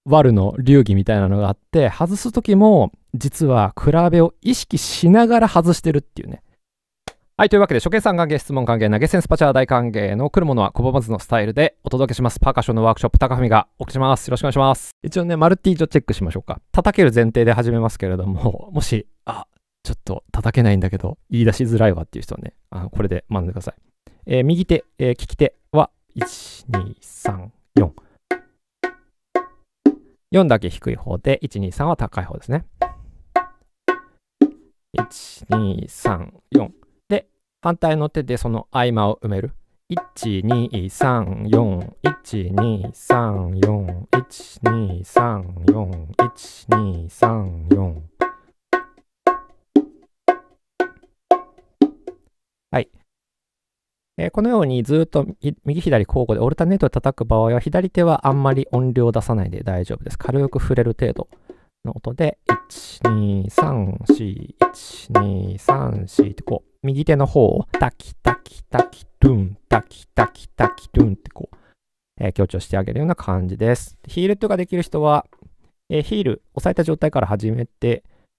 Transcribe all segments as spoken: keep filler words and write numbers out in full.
悪の流儀みたいなのがあって、外す時も実は比べを意識しながら外してるっていうね。はい、というわけで、初見さん歓迎、質問歓迎、投げ銭スパチャー大歓迎の来るものは拒まずのスタイルでお届けします。パーカッションのワークショップ、高文がお送りします。よろしくお願いします。一応ね、マルティージョチェックしましょうか。叩ける前提で始めますけれども、もし、あ、ちょっと叩けないんだけど、言い出しづらいわっていう人はね、あのこれで学んでください。えー、右手、えー、利き手は、いち、に、さん、よん。よんだけ低い方で、いち、に、さんは高い方ですね。いち、に、さん、よん。で、反対の手でその合間を埋める。いち、に、さん、よん、いち、に、さん、よん、いち、に、さん、よん、いち、に、さん、よん。はい。えー、このようにずっと右左交互でオルタネートで叩く場合は、左手はあんまり音量を出さないで大丈夫です。軽く触れる程度の音で、いち、に、さん、よん、いち、に、さん、よんってこう、右手の方をタキタキタキトゥン、タキタキタキトゥンってこう、えー、強調してあげるような感じです。ヒールットができる人は、えー、ヒール押さえた状態から始めて、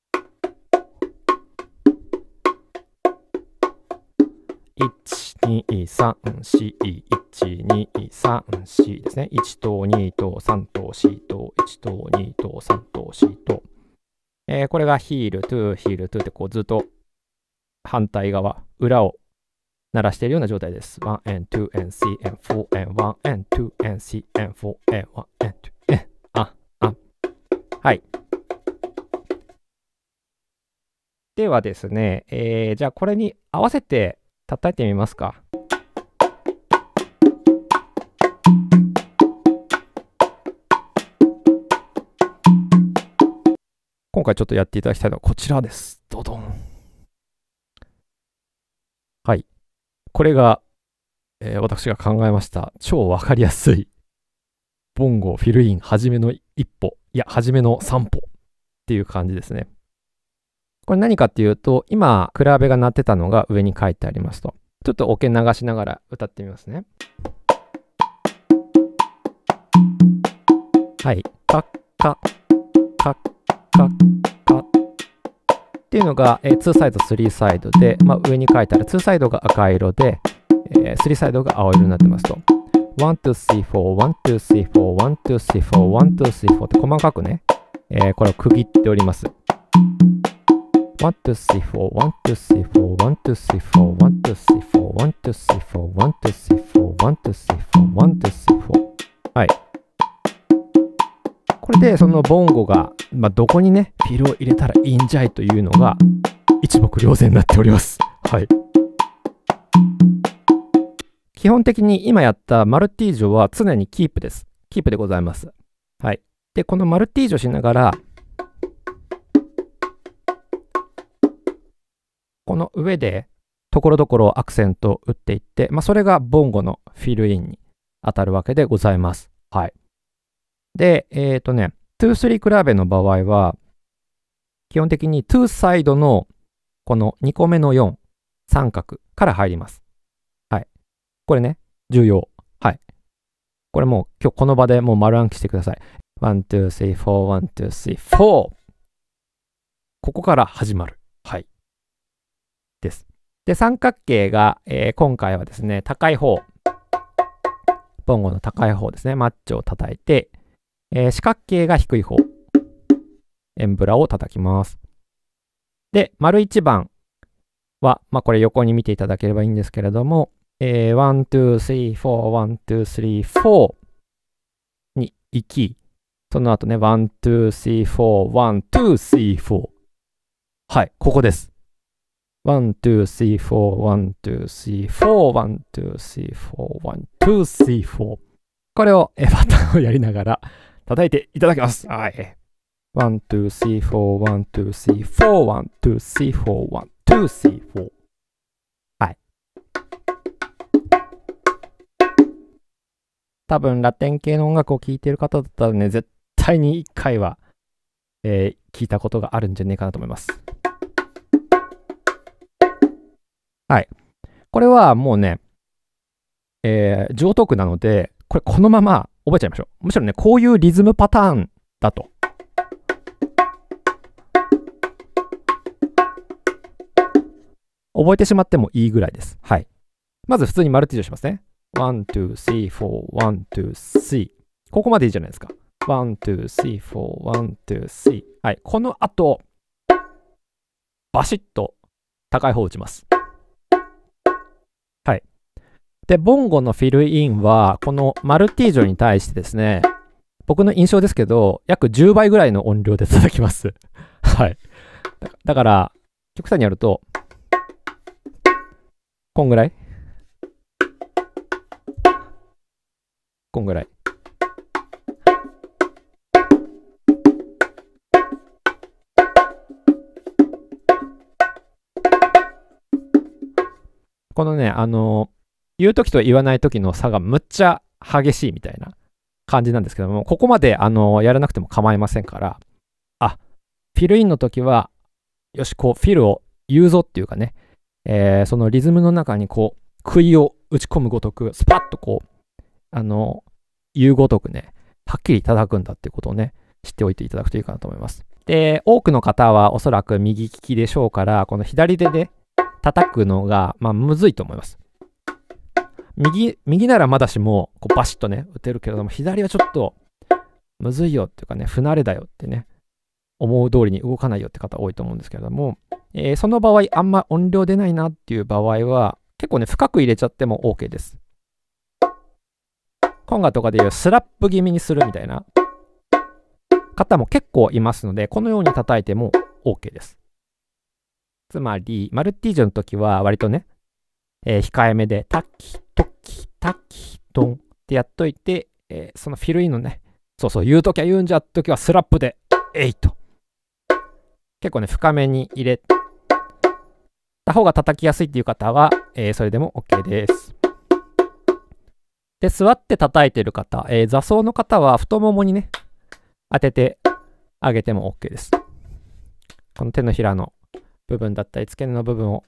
いち、に、さん、よん、いち、に、さん、よんですね。いちとにとさんとよんといちとにとさんとよんと、えー、これがヒール、トゥー、ヒール、トゥーってこうずっと反対側、裏を鳴らしているような状態です。ワン、エン、ツー、エン、スリー、エン、フォー、エン、ワン、エン、ツー、エン、スリー、エン、フォー、エン、ワン、エン、ツー、エン、あ、あ。はい。ではですね、えー、じゃあこれに合わせて叩いてみますか。今回ちょっとやっていただきたいのはこちらです。ドドン。はい。これが、えー、私が考えました超わかりやすいボンゴフィルイン初めの一歩、いや、初めの三歩っていう感じですね。これ何かっていうと、今、比べが鳴ってたのが上に書いてありますと。ちょっとオケ流しながら歌ってみますね。はい。カッカッカッカッカッっていうのが、えー、ツーサイド、スリーサイドで、まあ、上に書いてあるツーサイドが赤色で、えー、スリーサイドが青色になってますと。ワン、ツー、スリー、フォー、ワン、ツー、スリー、フォー、ワン、ツー、スリー、フォー、ワン、ツー、スリー、フォーって細かくね、えー、これを区切っております。ワン、ツー、スリー、フォー、ワン、ツー、スリー、フォー、ワン、ツー、スリー、フォー、ワン、ツー、スリー、フォー、ワン、ツー、スリー、フォー、ワン、ツー、スリー、フォー、ワン、ツー、スリー、フォー、ワン、ツー、スリー、フォー。はい。これでそのボンゴが、まあ、どこにね、フィルを入れたらいいんじゃいというのが一目瞭然になっております。はい。基本的に今やったマルティージョは常にキープです。キープでございます。はい。で、このマルティージョしながら、この上でところどころアクセントを打っていって、まあ、それがボンゴのフィルインに当たるわけでございます。はい。で、えっとね、に、さん比べの場合は、基本的ににサイドのこのにこめのよん、三角から入ります。はい。これね、重要。はい。これもう今日この場でもう丸暗記してください。ワン、ツー、スリー、フォー、ワン、ツー、スリー、フォー。ここから始まる。はい。です。で、三角形が、えー、今回はですね、高い方。ボンゴの高い方ですね。マッチョを叩いて、えー、四角形が低い方。エンブラを叩きます。で、丸いちばんは、まあこれ横に見ていただければいいんですけれども、えー、ワン、ツー、スリー、フォー、ワン、ツー、スリー、フォーに行き、その後ね、ワン、ツー、スリー、フォー、ワン、ツー、スリー、フォー。はい、ここです。ワン、ツー、スリー、フォー、ワン、ツー、スリー、フォー、ワン、ツー、スリー、フォー、ワン、ツー、スリー、フォー。これを、えパターンをやりながら叩いていただきます。はい。ワン、ツー、スリー、フォー、ワン、ツー、スリー、フォー、ワン、ツー、スリー、フォー、ワン、ツー、スリー、フォー。はい。多分、ラテン系の音楽を聴いている方だったらね、絶対にいっかいは、えー、聞いたことがあるんじゃねえかなと思います。はい。これはもうね、えー、上等句なので、これこのまま覚えちゃいましょう。むしろね、こういうリズムパターンだと。覚えてしまってもいいぐらいです。はい。まず普通にマルティージョしますね。ワン、ツー、スリー、フォー、ワン、ツー、スリー。ここまでいいじゃないですか。ワン、ツー、スリー、フォー、ワン、ツー、スリー。はい。この後、バシッと高い方を打ちます。はい。で、ボンゴのフィルインは、このマルティージョに対してですね、僕の印象ですけど、約じゅうばいぐらいの音量で叩きます。はい。だから、極端にやると、こんぐらいこんぐらい。このね、あの、言うときと言わないときの差がむっちゃ激しいみたいな感じなんですけども、ここまであのやらなくても構いませんから、あ、フィルインのときは、よし、こう、フィルを言うぞっていうかね、えー、そのリズムの中にこう、杭を打ち込むごとく、スパッとこう、あの、言うごとくね、はっきり叩くんだっていうことをね、知っておいていただくといいかなと思います。で、多くの方はおそらく右利きでしょうから、この左手で叩くのが、まあ、むずいと思います。右、右ならまだしも、こうバシッとね、打てるけれども、左はちょっと、むずいよっていうかね、不慣れだよってね、思う通りに動かないよって方多いと思うんですけれども、えー、その場合、あんま音量出ないなっていう場合は、結構ね、深く入れちゃっても OK です。コンガとかでいうスラップ気味にするみたいな方も結構いますので、このように叩いても OK です。つまり、マルティージョの時は割とね、えー、控えめで、タキトキタキトンってやっといて、えー、そのフィルインのね、そうそう、言うときは言うんじゃって時はスラップで、えいと。結構ね、深めに入れた方が叩きやすいっていう方は、えー、それでも OK です。で、座って叩いてる方、えー、座奏の方は太ももにね、当ててあげても OK です。この手のひらの部分だったり、付け根の部分を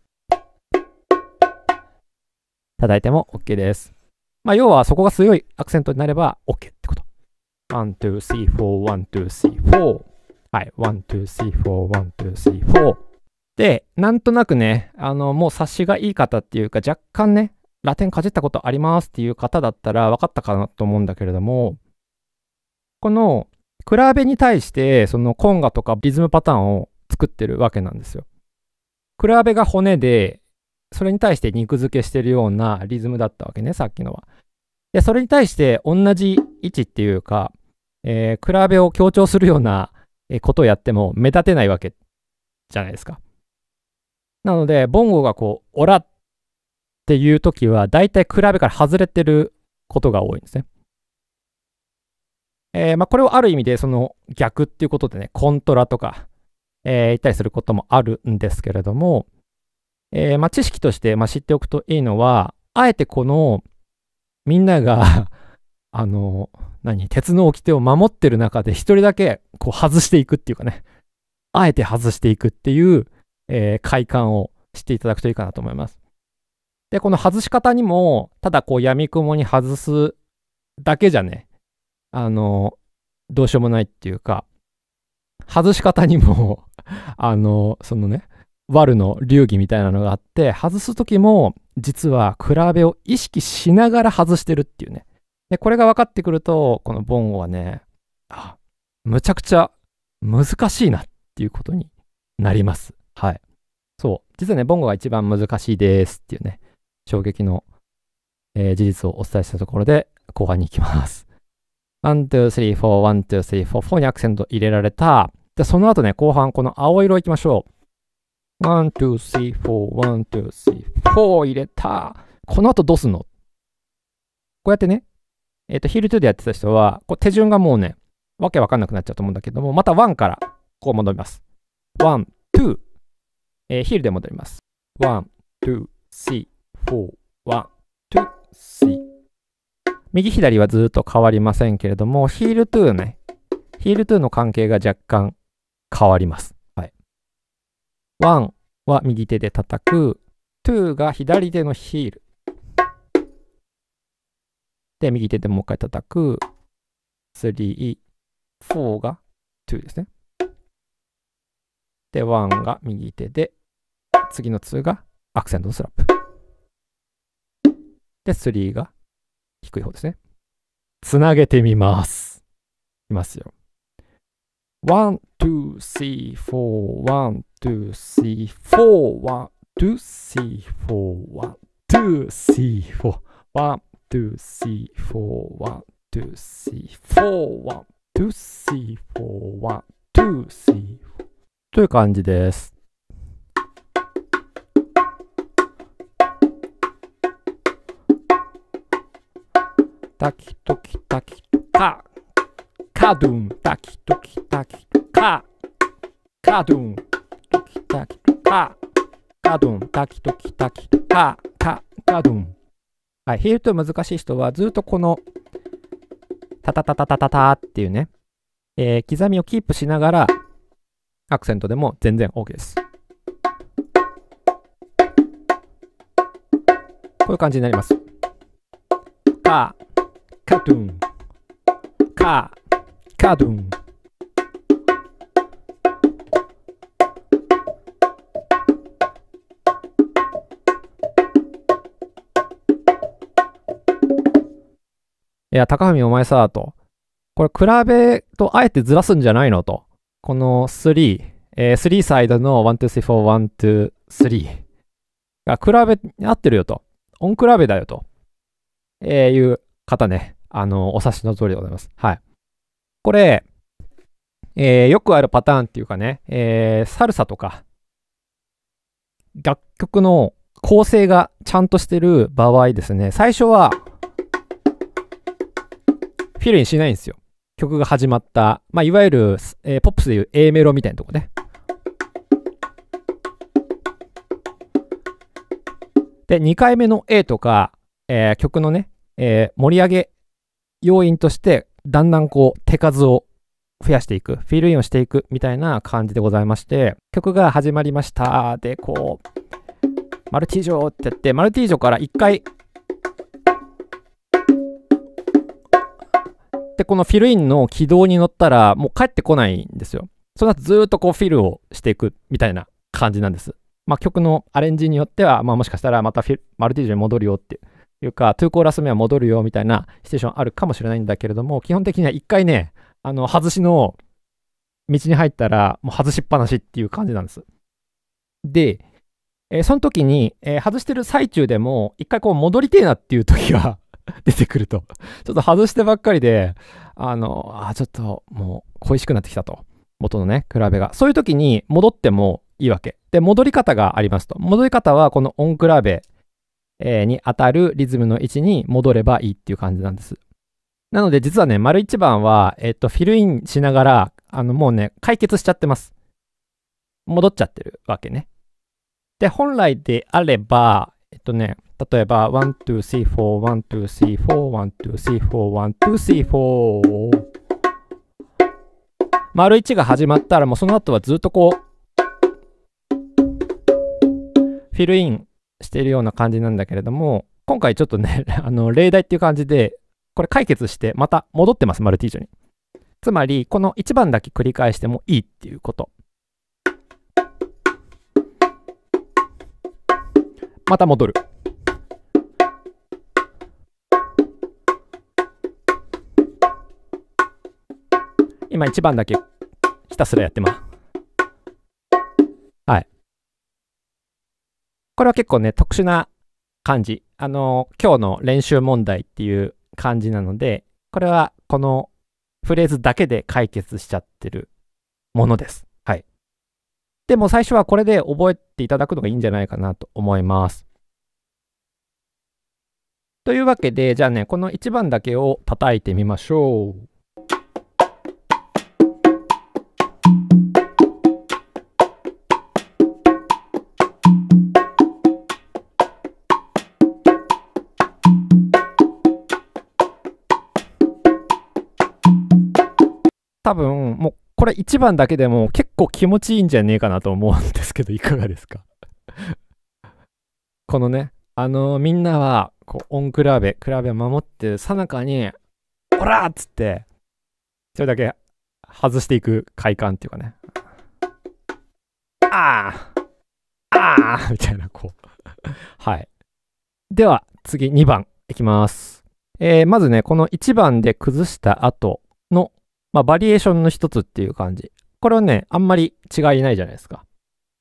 叩いても OK です。まあ、要はそこが強いアクセントになれば OK ってこと。ワン、ツー、スリー、フォー、ワン、ツー、スリー、フォー。はい。ワン、ツー、スリー、フォー、ワン、ツー、スリー、フォー。で、なんとなくね、あの、もう察しがいい方っていうか、若干ね、ラテンかじったことありますっていう方だったら分かったかなと思うんだけれども、この比べに対してそのコンガとかリズムパターンを作ってるわけなんですよ。比べが骨で、それに対して肉付けしてるようなリズムだったわけね、さっきのは。で、それに対して同じ位置っていうか、えー、比べを強調するようなことをやっても目立てないわけじゃないですか。なので、ボンゴがこう、オラっていう時は、だいたい比べから外れてることが多いんですね。えー、まあ、これをある意味で、その逆っていうことでね、コントラとか、えー、言ったりすることもあるんですけれども、えー、まあ、知識として、まあ、知っておくといいのは、あえてこの、みんながあの、何、鉄の掟を守ってる中で、一人だけこう外していくっていうかね、あえて外していくっていう、えー、快感をしていただくといいかなと思います。で、この外し方にも、ただこう闇雲に外すだけじゃね、あの、どうしようもないっていうか、外し方にもあの、そのね、悪の流儀みたいなのがあって、外す時も、実は比べを意識しながら外してるっていうね。で、これが分かってくると、このボンゴはね、あ、むちゃくちゃ難しいなっていうことになります。はい。そう。実はね、ボンゴが一番難しいですっていうね、衝撃の、えー、事実をお伝えしたところで、後半に行きます。ワン、ツー、スリー、フォー、ワン、ツー、スリー、フォー、フォーにアクセント入れられた。で、その後ね、後半、この青色行きましょう。ワン、ツー、スリー、フォー、ワン、ツー、スリー、フォー入れた。この後どうすんの？こうやってね、えっと、ヒールツーでやってた人は、こう手順がもうね、わけわかんなくなっちゃうと思うんだけども、またワンからこう戻ります。ワン、ツー、えー、ヒールで戻ります。ワン、ツー、スリー、フォー、ワン、ツー、スリー。右左はずっと変わりませんけれども、ヒールツーね、ヒールツーの関係が若干変わります。はい。ワンは右手で叩く、ツーが左手のヒール。で、右手でもう一回叩く、スリー、 フォーがにですね。で、ワンが右手で、次のツーがアクセントのスラップ。で、スリーが低い方ですね。つなげてみます。いきますよ。ワン、ツー、スリー、フォー、ワン、ツー、スリー、フォー、ワン、ツー、スリー、フォー、ワン、ツー、スリー、フォー、ワン、ツー、スリー、フォー、ワン、ツー、スリー、フォー、ワン、ツー、スリー、フォー、ワン、ツー、スリー、フォー。という感じです。タキトキタキカカドゥンタキトキタキカカドゥントキタキカカドゥンタキトキタキカカカドゥン。はい、弾いて難しい人はずっとこのタタタタタタタっていうね、えー、刻みをキープしながらアクセントでも全然 OK です。こういう感じになります。カカドゥンカカドゥン。いや、高文お前さ、と。これ比べとあえてずらすんじゃないのと。このさん、えー、さんサイドのいち、に、さん、よん、いち、に、さんが比べ、合ってるよと。音比べだよと。えー、いう方ね。あの、お察しの通りでございます。はい。これ、えー、よくあるパターンっていうかね、えー、サルサとか、楽曲の構成がちゃんとしてる場合ですね、最初は、フィルインしないんですよ。曲が始まった、まあ、いわゆる、えー、ポップスでいう A メロみたいなとこね。で、にかいめの A とか、えー、曲のね、えー、盛り上げ要因として、だんだんこう、手数を増やしていく、フィルインをしていくみたいな感じでございまして、曲が始まりました。で、こう、マルティージョってやって、マルティージョからいっかい、で、このフィルインの軌道に乗ったら、もう帰ってこないんですよ。その後ずっとこうフィルをしていくみたいな感じなんです。まあ曲のアレンジによっては、まあもしかしたらまたフィルマルティージョに戻るよっていうか、にコーラス目は戻るよみたいなシチュエーションあるかもしれないんだけれども、基本的にはいっかいね、あの、外しの道に入ったら、もう外しっぱなしっていう感じなんです。で、えー、その時に、えー、外してる最中でも、一回こう戻りてえなっていう時が出てくると。ちょっと外してばっかりで、あの、あ、ちょっともう恋しくなってきたと。元のね、比べが。そういう時に戻ってもいいわけ。で、戻り方がありますと。戻り方はこの音比べ、えー、に当たるリズムの位置に戻ればいいっていう感じなんです。なので実はね、丸一番は、えっと、フィルインしながら、あの、もうね、解決しちゃってます。戻っちゃってるわけね。で、本来であれば、えっとね、例えば、ワン、ツー、スリー、フォー、ワン、ツー、スリー、フォー、ワン、ツー、スリー、フォー、ワン、ツー、スリー、フォー。丸いちが始まったら、もうその後はずっとこう、フィルインしているような感じなんだけれども、今回ちょっとね、あの、例題っていう感じで、これ解決して、また戻ってます、マルティージョに。つまり、このいちばんだけ繰り返してもいいっていうこと。また戻る。今いちばんだけひたすらやってます。はい。これは結構ね、特殊な感じ。あの、今日の練習問題っていう感じなので、これはこのフレーズだけで解決しちゃってるものです。はい。でも最初はこれで覚えていただくのがいいんじゃないかなと思います。というわけで、じゃあね、このいちばんだけを叩いてみましょう。多分、もうこれいちばんだけでも結構気持ちいいんじゃねえかなと思うんですけど、いかがですか？このね、あのー、みんなは、こう、音比べ、比べを守ってるさなかに、オラーっつって、それだけ外していく快感っていうかね。ああああみたいな、こう。はい。では、次にばんいきます。えー、まずね、このいちばんで崩した後の、まあ、バリエーションの一つっていう感じ。これはね、あんまり違いないじゃないですか。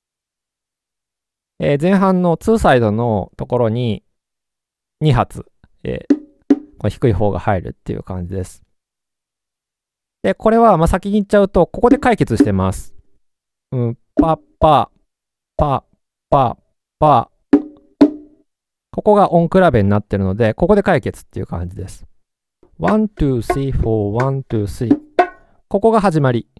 えー、前半のツーサイドのところにに発、えー、この低い方が入るっていう感じです。で、これは、まあ、先に言っちゃうと、ここで解決してます。うん、パッパ、パ、パ、パ。ここが音比べになってるので、ここで解決っていう感じです。ワン、ツー、スリー、フォー、ワン、ツー、スリー。ここが始まり。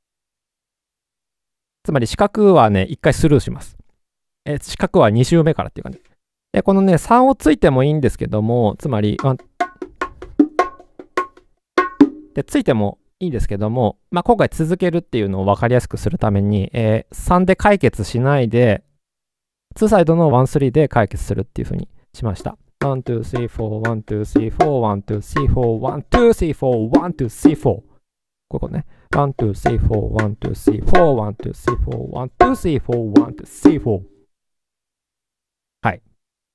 つまり四角はね、一回スルーします。え、四角はに周目からっていう感じ。で、このね、さんをついてもいいんですけども、つまり、で、ついてもいいんですけども、まあ、今回続けるっていうのを分かりやすくするために、えー、さんで解決しないで、ツーサイドのワン、スリーで解決するっていう風にしました。ワン、ツー、スリー、フォー、ワン、ツー、スリー、フォー、ワン、ツー、スリー、フォー、ワン、ツー、スリー、フォー、ワン、ツー、スリー、フォー。ここね。ワン、ツー、スリー、フォー、ワン、ツー、スリー、フォー、ワン、ツー、スリー、フォー、ワン、ツー、スリー、フォー、ワン、ツー、スリー、フォー。はい。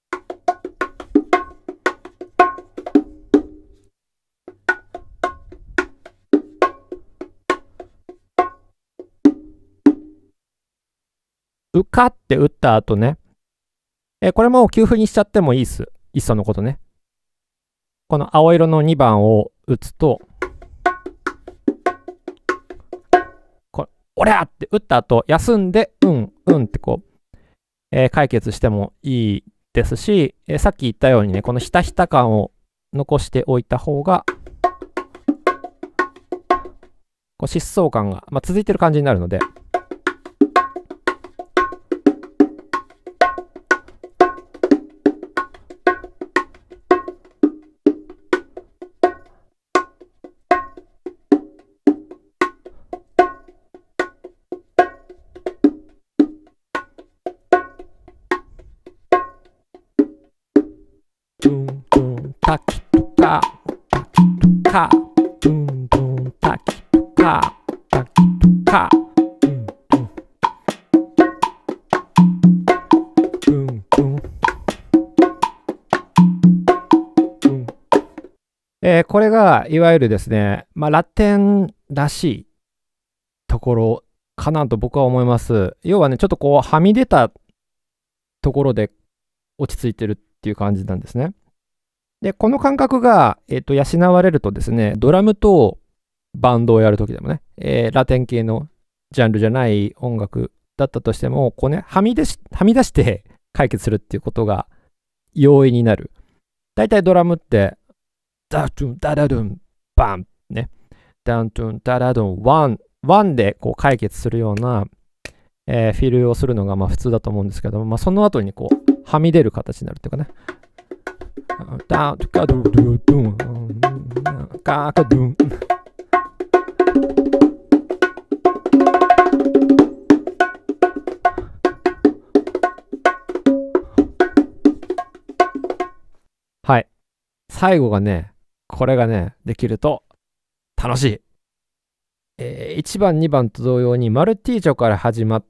うかって打った後ね。えー、これも給付にしちゃってもいいっす。いっそのことね。この青色のにばんを打つと、これ、おりゃって打った後、休んで、うん、うんってこう、えー、解決してもいいですし、えー、さっき言ったようにね、このひたひた感を残しておいた方が、こう疾走感が、まあ、続いてる感じになるので、タキトカ、タキトカ、ドゥンドゥンタキトカ、タキトカ、ドゥンドゥン、ドゥンドゥン、ドゥン。えー、これがいわゆるですね、まあ、ラテンらしいところかなと僕は思います。要はね、ちょっとこうはみ出たところで落ち着いてるっていう感じなんですね。で、この感覚が、えーと、養われるとですね、ドラムとバンドをやるときでもね、えー、ラテン系のジャンルじゃない音楽だったとしても、こうね、はみ出し、はみ出して解決するっていうことが容易になる。だいたいドラムって、ダトゥン、ダダドゥン、バン、ね。ダントゥン、ダダドゥン、ワン、ワンでこう解決するような、えー、フィルをするのがまあ普通だと思うんですけども、まあ、その後にこう、はみ出る形になるっていうかね。ダーカドゥドゥドゥン、カカドゥン。はい。最後がね、これがね、できると楽しい。えー、いちばん、にばんと同様にマルティージョから始まって、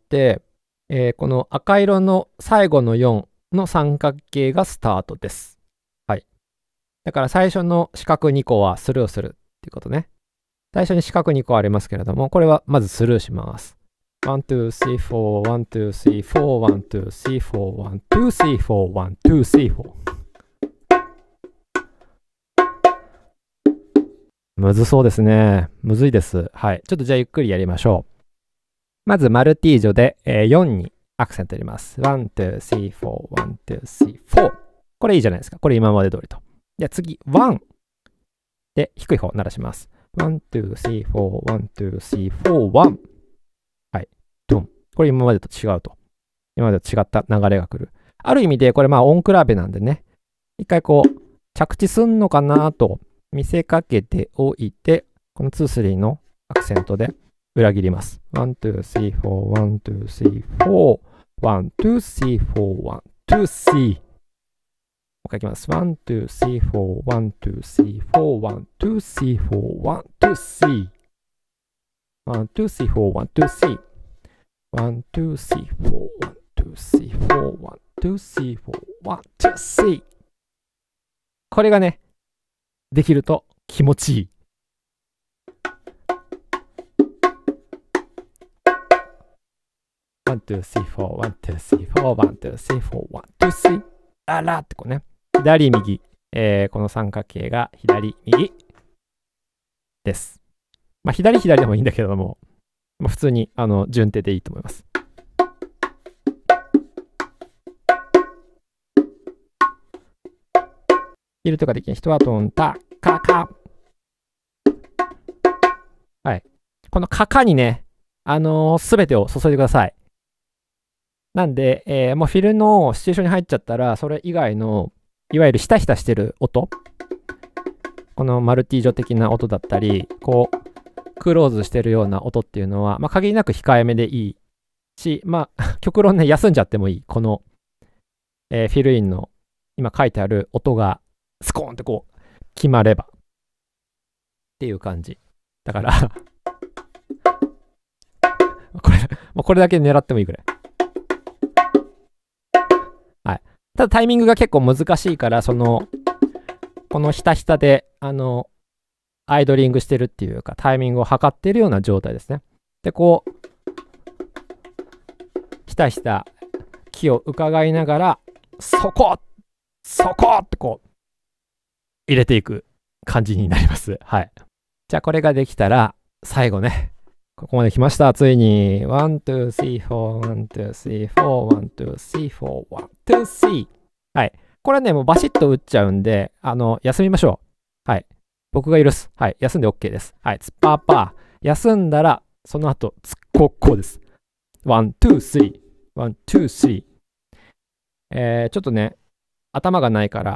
えー、この赤色の最後のよんの三角形がスタートです。はい。だから最初の四角にこはスルーするっていうことね。最初に四角にこありますけれども、これはまずスルーします。ワン、ツー、スリー、フォー、ワン、ツー、スリー、フォー、ワン、ツー、スリー、フォー、ワン、ツー、スリー、フォー、ワン、ツー、スリー、フォー。むずそうですね。むずいです。はい。ちょっとじゃあゆっくりやりましょう。まず、マルティージョで、えー、よんにアクセント入れます。ワン、ツー、スリー、フォー、ワン、ツー、スリー、フォー。これいいじゃないですか。これ今まで通りと。じゃあ次、ワンで低い方鳴らします。ワン、ツー、スリー、フォー、ワン、ツー、スリー、フォー、ワン。はい。ドン。これ今までと違うと。今までと違った流れが来る。ある意味で、これまあ音比べなんでね。一回こう、着地すんのかなと見せかけておいて、このに、さんのアクセントで裏切ります。ワン、ツー、スリー、フォー、ワン、ツー、スリー、フォー、ワン、ツー、スリー、フォー、ワン、ツー、スリー。もう一回いきます。ワン、ツー、スリー、フォー、ワン、ツー、スリー、フォー、ワン、ツー、スリー、フォー、ワン、ツー、スリー。 ワン、ツー、スリー、フォー、ワン、ツー、スリー。ワン、ツー、スリー、フォー、ワン、ツー、スリー、フォー、ワン、ツー、スリー、フォー、ワン、ツー、スリー。これがね、できると気持ちいい。ワン、ツー、スリー、フォー、ワン、ツー、スリー、フォー、ワン、ツー、スリー、フォー、ワン、ツー、スリー。あらってこうね。左、右。えー、この三角形が左、右です。まあ、左、左でもいいんだけども、まあ、普通にあの順手でいいと思います。いるとかできない人はトンタカカ。はい。このカカにね、あのす、ー、べてを注いでください。なんで、えー、もうフィルのシチュエーションに入っちゃったら、それ以外の、いわゆるひたひたしてる音、このマルティージョ的な音だったり、こう、クローズしてるような音っていうのは、まあ、限りなく控えめでいいし、まあ、極論ね、休んじゃってもいい。この、えー、フィルインの今書いてある音がスコーンってこう、決まれば。っていう感じ。だからこれ、もうこれだけ狙ってもいいぐらい。はい。ただタイミングが結構難しいから、その、このひたひたで、あの、アイドリングしてるっていうか、タイミングを測ってるような状態ですね。で、こう、ひたひた木を伺いながら、そこそこってこう、入れていく感じになります。はい。じゃあこれができたら、最後ね。ここまで来ました。ついに。ワン、ツー、スリー、フォー、ワン、ツー、スリー、フォー、ワン、ツー、スリー、フォー、ワン、ツー、スリー。はい。これね、もうバシッと打っちゃうんで、あの、休みましょう。はい。僕が許す。はい。休んで OK です。はい。ツッパーパー。休んだら、その後、ツッコッコです。ワン、ツー、スリー。ワン、ツー、スリー。えー、ちょっとね、頭がないから、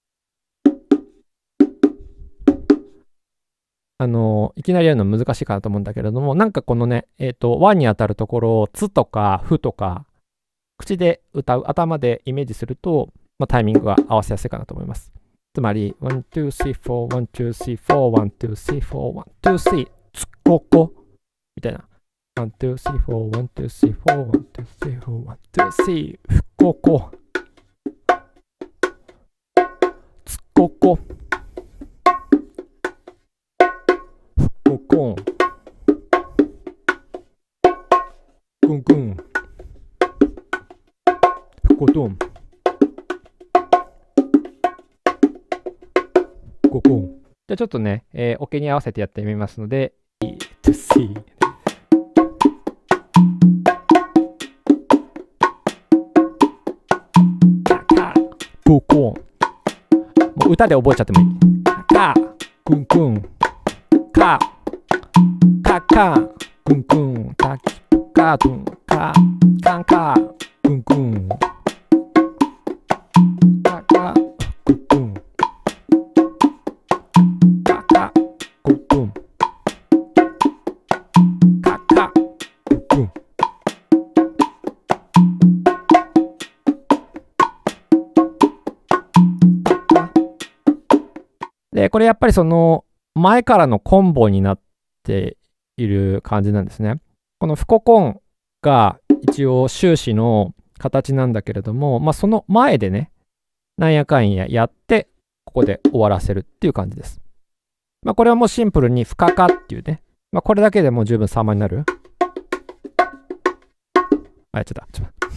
あのいきなりやるの難しいかなと思うんだけれども、なんかこのね、えっと、ワンに当たるところをツとかフとか、口で歌う、頭でイメージすると、まあ、タイミングが合わせやすいかなと思います。つまり、ワン、ツー、スリー、フォー、ワン、ツー、スリー、フォー、ワン、ツー、スリー、フォー、ワン、ツー、スリー、ツッココみたいな。ワン、ツー、スリー、フォー、ワン、ツー、スリー、フォー、ワン、ツー、スリー、フォー、ワン、ツー、スリー、フココ。ツッココ。ココンクンクンフコトンココン。じゃあちょっとね、えー、オケに合わせてやってみますので、いち、に、さん。ココン。もう歌で覚えちゃってもいい。カクンクンカカカクンクンタキカトンカカンカクンクンカカクンクンカカクンクンカカクンクン。で、これやっぱりその前からのコンボになっている感じなんですね。このフココンが一応終始の形なんだけれども、まあ、その前でね、なんやかんややって、ここで終わらせるっていう感じです。まあ、これはもうシンプルにフカカっていうね、まあ、これだけでもう十分様になる。あ、やっちゃった。ちょっと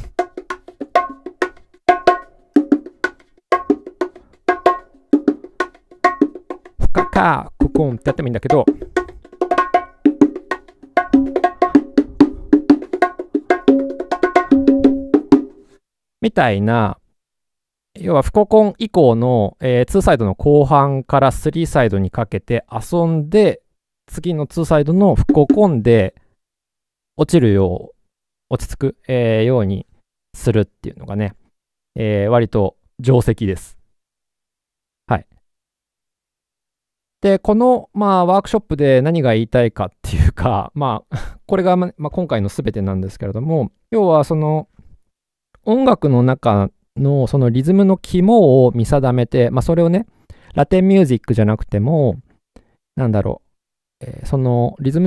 カカココンってやってもいいんだけど、みたいな、要はフココン以降の、えー、ツーサイドの後半からスリーサイドにかけて遊んで、次のツーサイドのフココンで落ちるよう、落ち着く、えー、ようにするっていうのがね、えー、割と定石です。はい。で、この、まあ、ワークショップで何が言いたいかっていうか、まあ、これが、まあ、今回の全てなんですけれども、要はその、音楽の中のそのリズムの肝を見定めて、まあ、それをね、ラテンミュージックじゃなくても、なんだろう、えー、そのリズムの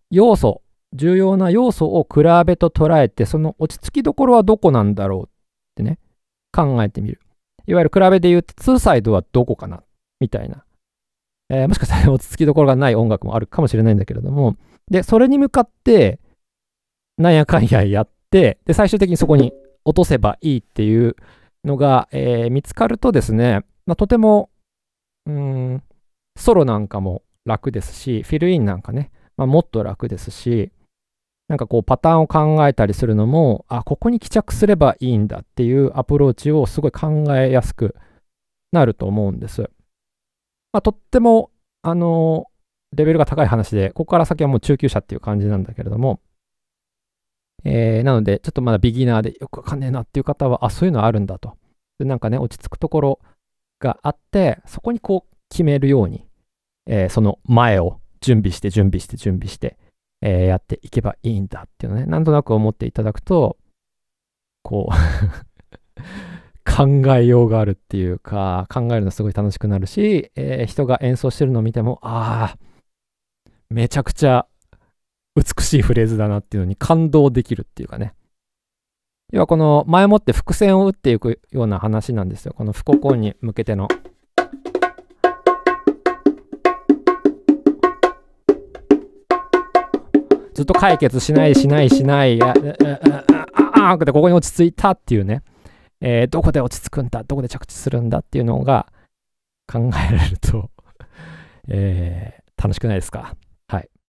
要素、重要な要素を比べと捉えて、その落ち着きどころはどこなんだろうってね、考えてみる。いわゆる比べで言うと、ツーサイドはどこかなみたいな。えー、もしかしたら落ち着きどころがない音楽もあるかもしれないんだけれども、で、それに向かって、なんやかんややって、で、最終的にそこに落とせばいいっていうのが、えー、見つかるとですね、まあ、とても、うーん、ソロなんかも楽ですし、フィルインなんかね、まあ、もっと楽ですし、なんかこうパターンを考えたりするのも、あ、ここに帰着すればいいんだっていうアプローチをすごい考えやすくなると思うんです。まあ、とっても、あのー、レベルが高い話で、ここから先はもう中級者っていう感じなんだけれども、えー、なので、ちょっとまだビギナーでよくわかんねえなっていう方は、あ、そういうのあるんだと。で、なんかね、落ち着くところがあって、そこにこう決めるように、えー、その前を準備して準備して準備して、えー、やっていけばいいんだっていうのね、なんとなく思っていただくと、こう考えようがあるっていうか、考えるのすごい楽しくなるし、えー、人が演奏してるのを見ても、ああ、めちゃくちゃ美しいフレーズだなっていうのに感動できるっていうかね。要はこの前もって伏線を打っていくような話なんですよ。この副交に向けての。ずっと解決しないしないしない、あああでここに落ち着いたっていうね、えー、どこで落ち着くんだ、どこで着地するんだっていうのが考えられると、えー、楽しくないですか。